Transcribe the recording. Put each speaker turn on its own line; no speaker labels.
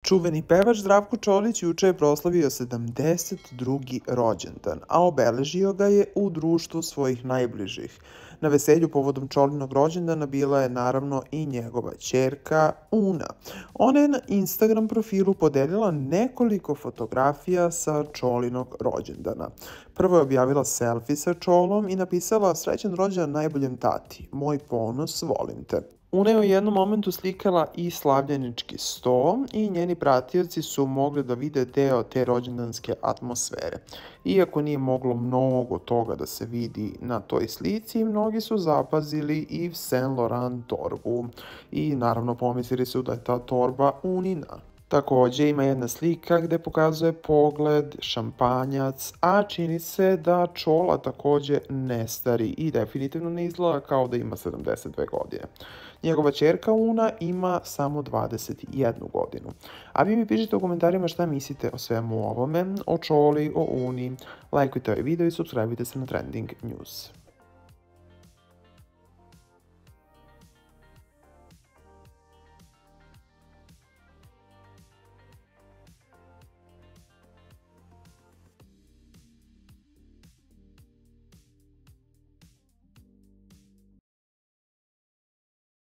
Čuveni pevač Zdravko Čolić juče je proslavio 72. rođendan, a obeležio ga je u društvu svojih najbližih. Na veselju povodom Čolinog rođendana bila je naravno i njegova ćerka Una. Ona je na Instagram profilu podelila nekoliko fotografija sa Čolinog rođendana. Prvo je objavila selfie sa Čolom i napisala: "Srećan rođendan najboljem tati, moj ponos, volim te." Una je u jednom momentu slikala i slavljenički sto i njeni pratioci su mogli da vide deo te rođendanske atmosfere. Iako nije moglo mnogo toga da se vidi na toj slici, mnogi su zapazili Yves Saint Laurent torbu i naravno pomislili su da je ta torba Unina. Takođe ima jedna slika gde pokazuje pogled, šampanjac, a čini se da Čola takođe ne stari i definitivno ne izgleda kao da ima 72 godine. Njegova ćerka Una ima samo 21 godinu. A vi mi pišite u komentarima šta mislite o svemu ovome, o Čoli, o Uni. Lajkujte ovaj video i subscribeujte se na Trending News.